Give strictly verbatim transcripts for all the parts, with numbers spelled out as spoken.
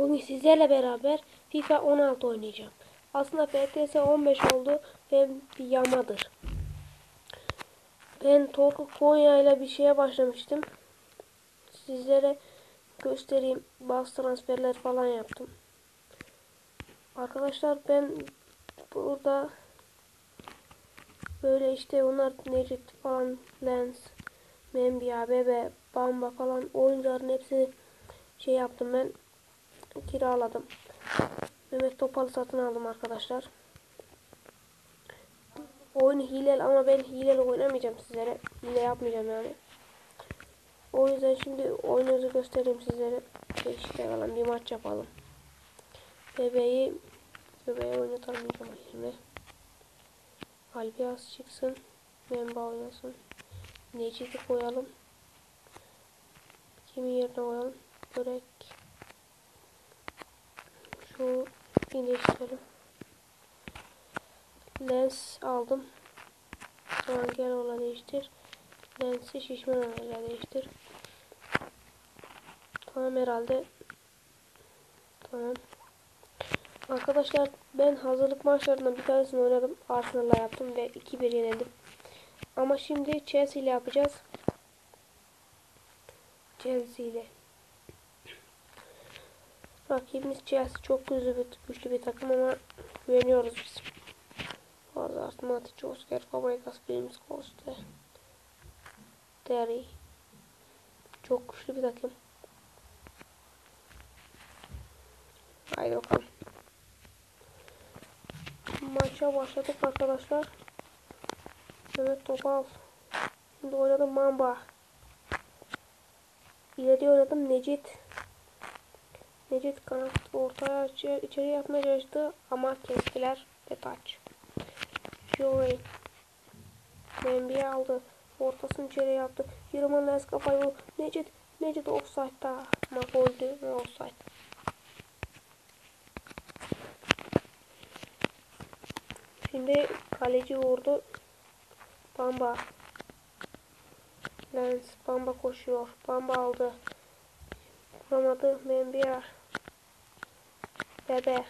Bugün sizlerle beraber FIFA on altı oynayacağım. Aslında F P S on beş oldu ve bir yamadır. Ben Torku Konya ile bir şeye başlamıştım. Sizlere göstereyim. Bazı transferler falan yaptım. Arkadaşlar ben burada böyle işte onlar Necit falan, Lens, Membia, Bebe, Bamba falan oyuncuların hepsini şey yaptım ben. Kiraladım. Mehmet Topal'ı satın aldım arkadaşlar. Oyun hileli ama ben hileli oynamayacağım sizlere. Hile yapmayacağım yani. O yüzden şimdi oyununuzu göstereyim sizlere. İşte falan bir maç yapalım. Bebeği bebeği oynatalım yerine. Albiaz çıksın. Memba oynasın. Necit'i koyalım. Kimin yerine koyalım? Börek. Şu değiştirelim. Lens aldım. Gel ola değiştir. Lensi şişman olayla değiştir. Tamam herhalde. Tamam. Arkadaşlar ben hazırlık maçlarından bir tanesini oynadım. Arsenal'la yaptım ve iki bir yenildim. Ama şimdi Chelsea ile yapacağız. Chelsea ile. Rakibimiz Chelsea çok güçlü bir, güçlü bir takım ama güveniyoruz biz. Hazard, Matic, Oscar, Fabregas, James Costa, Terry. Çok güçlü bir takım. Haydi bakalım. Maça başladık arkadaşlar. Mehmet Topal. Şimdi oynadım Mamba. İleri oynadım Necit. Necit kanat ortaya içeri yapmaya çalıştı ama kestiler ve taç. Joey. Membia aldı. Ortasını içeri yaptı. Yırman Lens kafayı vurdu. Necit. Necit offside'da. Ama goldü ve offside. Şimdi kaleci vurdu. Bamba. Lens. Bamba koşuyor. Bamba aldı. Vuramadı. Membia. Bebe.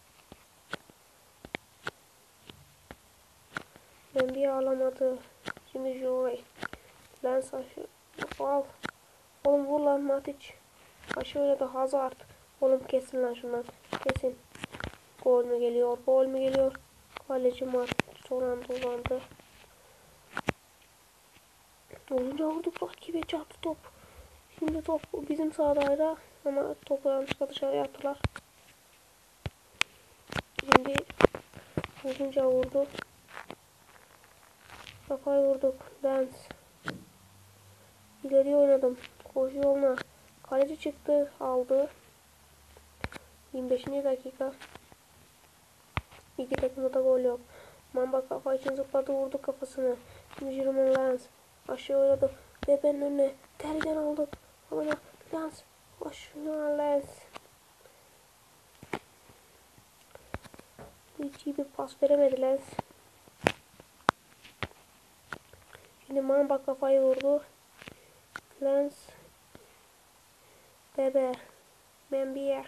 Membia alamadı. Şimdi Joey. Lens aşağı. Al. Oğlum vur lan Matic. Aşağı oynadı Hazard. Oğlum kesin lan şundan. Kesin. Gol mü geliyor? Gol mü geliyor? Kaleci Matic son anda uzandı. Olunca vurduk. Rakibe çarptı top. Şimdi top bizim sahadaydı. Ama topu yanlışlıkla dışarıya attılar. Şimdi uzunca vurdu. Kafayı vurduk. Lens. İleri oynadım. Koşu yoluna. Kaleci çıktı. Aldı. yirmi beşinci dakika. İki takımda da gol yok. Mamba kafa için zıpladı. Vurdu kafasını. Şimdi Jerome Lens. Aşağı oynadı. Bebe'nin önüne. Terden aldı. Ama Lens. Aşağı Lens. Hiç iyi bir pas veremedi Lens. Şimdi Mamba kafayı vurdu. Lens. Bebe. Membia.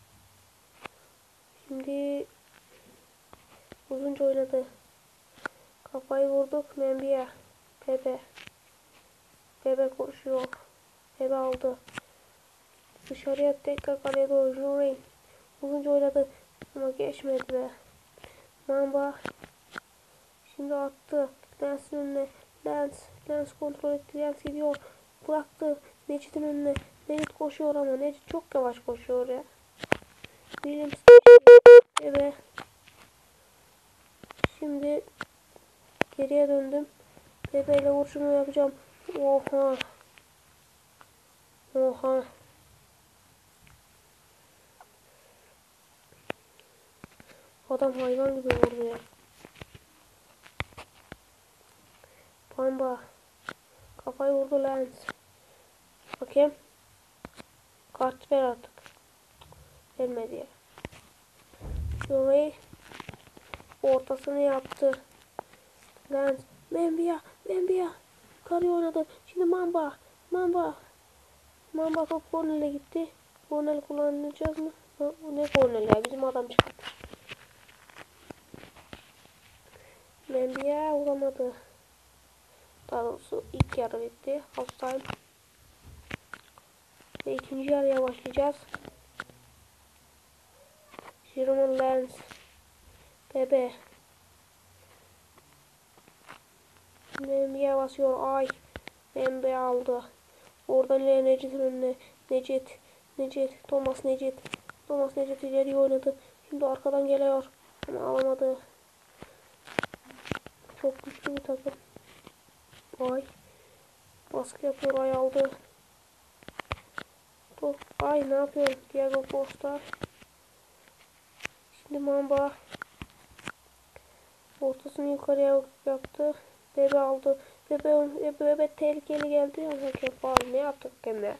Şimdi uzunca oynadı. Kafayı vurduk. Membia. Bebe. Bebe koşuyor. Bebe aldı. Dışarıya tekrar kaleye doğru. Joey. Uzunca oynadı. Ama geçmedi be. Mamba. Şimdi attı. Lens'in önüne. Lens. Lens kontrol etti. Lens gidiyor. Bıraktı. Necit'in önüne. Necit koşuyor ama Necit çok yavaş koşuyor ya. Williams. Bebe. Şimdi geriye döndüm. Bebe ile vuruşumu yapacağım. Oha. Oha. Adam hayvan gibi vurdu ya. Bamba. Kafayı vurdu Lens. Bakayım. Kart ver artık. Vermedi ya. Joey. Ortasını yaptı. Lens. Membia. Membia. Yukarıya oynadı. Şimdi Mamba. Mamba. Mamba top kornele gitti. Kornel kullanacağız mı? Bu ne kornel ya, bizim adam çıkartmış. Membiye vuramadı. Daha doğrusu ilk yarı bitti. Half time. Ve ikinci yarıya başlayacağız. Jerome Lens. Bebe. Membiye basıyor. Ay. Membiye aldı. Oradan ileri Necit'in önüne. Necit. Necit. Thomas Necit. Thomas Necit ileri oynadı. Şimdi arkadan geliyor. Ama alamadı. Çok güçlü bir takım. Ay. Baskı yapıyor. Ay aldı. Top. Ay ne yapıyor? Diego Costa. Şimdi Mamba. Ortasını yukarıya yaptı. Bebe aldı. Bebe, bebe, bebe tehlikeli geldi. Hakem faul. Ne yaptık hakem?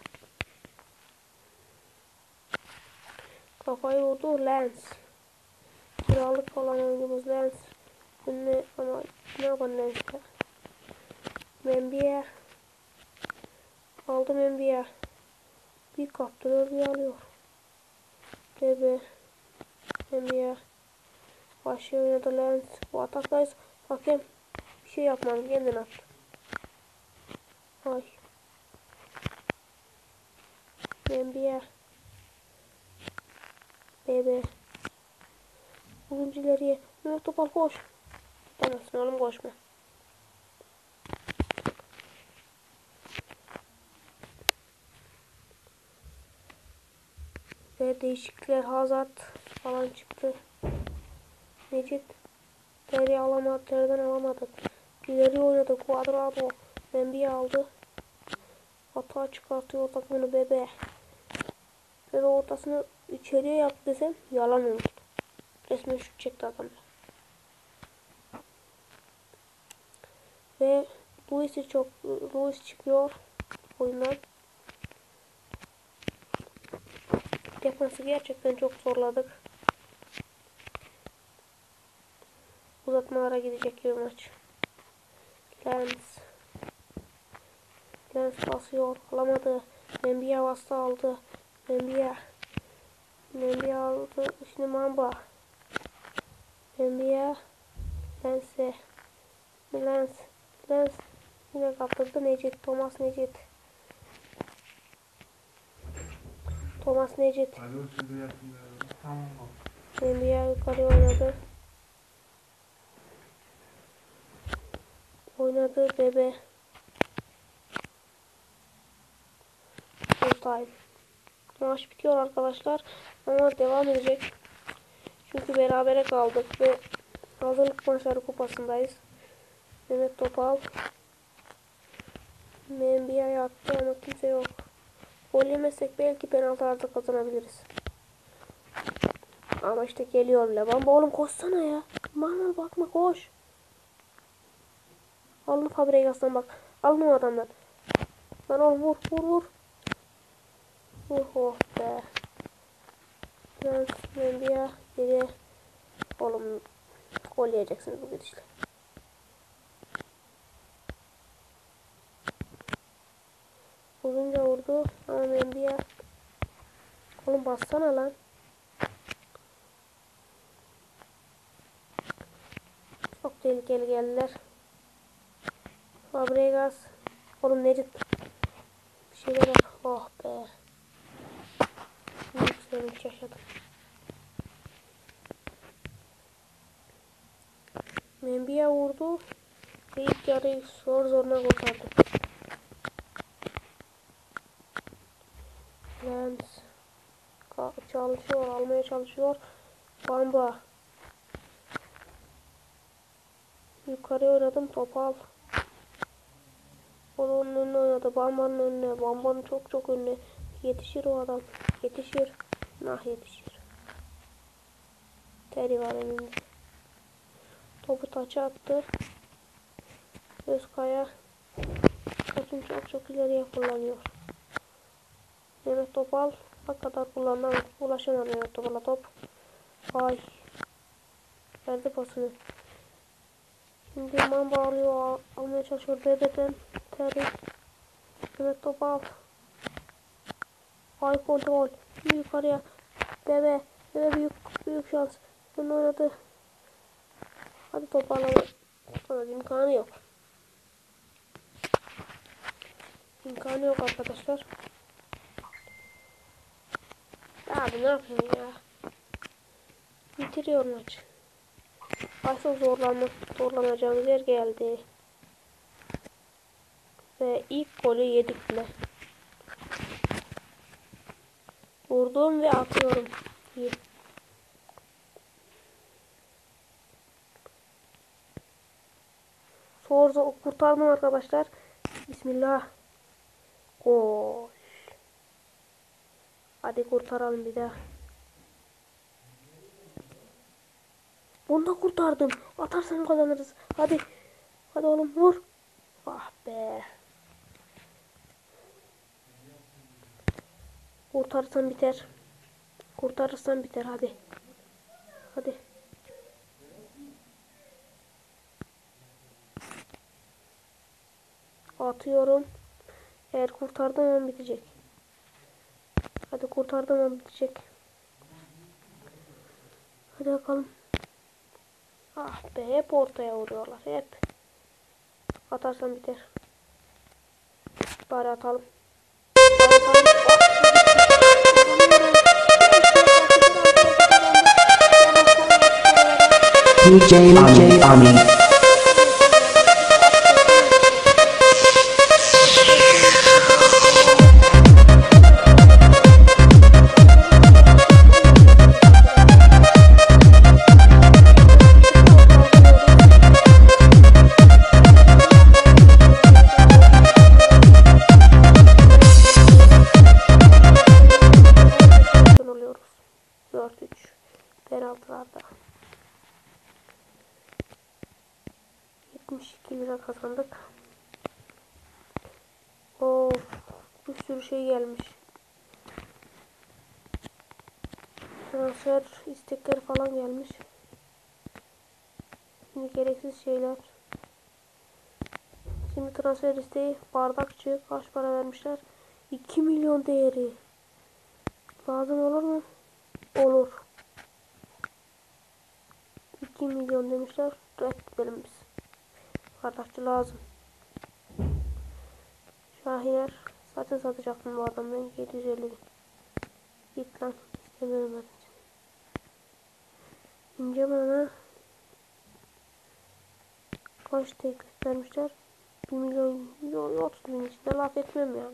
Kafayı vurdu. Lens. Kiralık olan oyuncumuz Lens. Önüne ama ne yapan Lens ya? Membiye. Aldı Membiye. Bir kaptırıyor bir alıyor. Bebe. Membiye. Başlıyor oynadı Lens. Bu ataktayız. Hakem bir şey yapmadı. Kendin attı. Ay. Membiye. Bebe. Uzuncu ileriye. Mehmet Topal koş. Tutamazsın oğlum, koşma. Ve değişiklikler, Hazard falan çıktı. Necit. Ter'i alamadı. Ter'den alamadık. İleri oynadı. Cuadrado. Membiye aldı. Hata çıkartıyor takımını Bebe. Bebe ortasını içeriye yaptı desem yalan olur. Resmen şut çekti adamlar. Ve Luis'i çok Luis çıkıyor oyundan. Defansı gerçekten çok zorladık. Uzatmalara gidecek bir maç. Lens. Lens basıyor. Alamadı. Membiye bastı aldı. Membiye. Membiye aldı. Şimdi Mamba. Membiye. Lens'e. Lens. Lens. Yine kaptırdı Necit. Thomas Necit. Thomas Necit. Membiye yukarı oynadı. Oynadı Bebe. Full time. Maç bitiyor arkadaşlar. Ama devam edecek. Çünkü berabere kaldık ve hazırlık maçları kupasındayız. Mehmet Topal. Membiye attı ama kimse yok. Gol yemezsek belki penaltılarda kazanabiliriz. Ama işte geliyor bile. Bamba oğlum koşsana ya. Bana bakma, koş. Alın Fabregas'tan bak. Alın o adamdan. Lan oğlum vur vur vur. Vur oh be. Lens Membiye geri. Oğlum gol yiyeceksiniz bu gidişle. Uzunca vurdu ama Membiye. Oğlum bassana lan. Çok tehlikeli geldiler. Fabregas. Oğlum Necit. Bir şeyler yap. Oh be. Yükselmiş hiç yaşadım. Membiye vurdu. Ve ilk yarıyı zor zoruna kurtardı. Lens. Çalışıyor. Almaya çalışıyor. Bamba. Yukarı oynadım. Topal. Onun önüne oynadı. Bamba'nın önüne. Bamba'nın çok çok önüne. Yetişir o adam. Yetişir. Nah yetişir. Terry var önünde. Topu taça attı. Özkaya. Kaçın çok çok ileriye kullanıyor. Mehmet Topal. Ne kadar kullandı. Ulaşamadı Mehmet Topal'a top. Ay. Verdi pasını. Şimdi Mamba alıyor. Al almaya çalışıyor. Bebe'den. Terry. Mehmet Topal. Ay kontrol. Yukarıya. Bebe. Bebe büyük büyük şans. Ben oynadı. Hadi toparlama. Ama imkanı yok. İmkanı yok arkadaşlar. Abi ne yapayım ya. Bitiriyor maç. Asıl zorlanma, zorlanacağımız yer geldi. Ve ilk golü yedik bile. Vurdum ve atıyorum. İyi. Forza kurtardım arkadaşlar. Bismillah. Gol. Hadi kurtaralım bir daha. Bunu da kurtardım. Atarsan kazanırız. Hadi. Hadi oğlum vur. Ah be. Kurtarırsan biter. Kurtarırsan biter hadi. Hadi. Atıyorum. Eğer kurtardım hemen bitecek. Hadi kurtardım hemen bitecek. Hadi bakalım. Ah be hep ortaya vuruyorlar hep. Atarsan biter. Bari atalım. Bari atalım. D J Ami Ami. dört üç penaltılarda yetmiş iki lira kazandık. Of, bir sürü şey gelmiş. Transfer istekleri falan gelmiş. Şimdi gereksiz şeyler. Şimdi transfer isteği bardakçı kaç para vermişler? iki milyon değeri. Lazım olur mu? Olur. iki milyon demişler. Reddedelim biz. Bardakçı lazım. Şahiner. Zaten satacaktım bu adamdan. yedi yüz elli bin. Git lan. İstemiyorum ben. İncemen'e kaç teklif vermişler? bir milyon, otuz bin içinde laf etmem yani.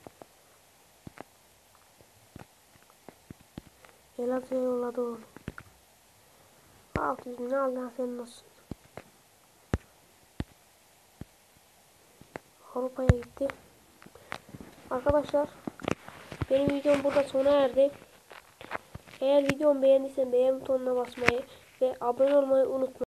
Elazığ'a yolladı onu. altı yüz bin al senin olsun. Avrupa'ya gitti. Arkadaşlar benim videom burada sona erdi. Eğer videomu beğendiysen beğen butonuna basmayı ve abone olmayı unutmayın.